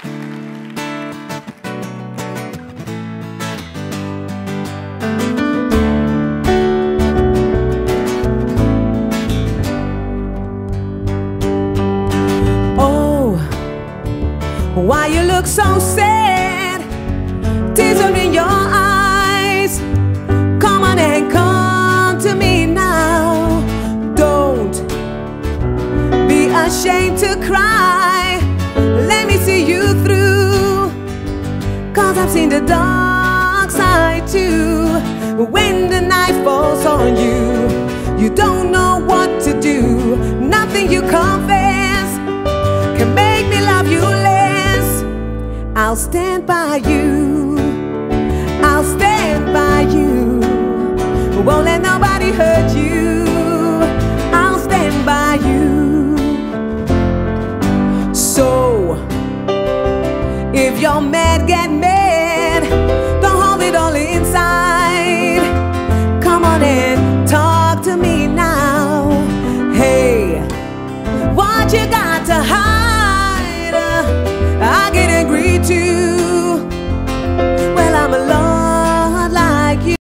Why you look so sad? Tears are in your eyes. Come on and come to me now. Don't be ashamed to cry. Let me see you through, 'cause I've seen the dark side too. When the night falls on you, you don't know what to do. Nothing you confess can make me love you less. I'll stand by you, I'll stand by you. Won't let nobody hurt you. I'll stand by you. So if you're mad, get mad.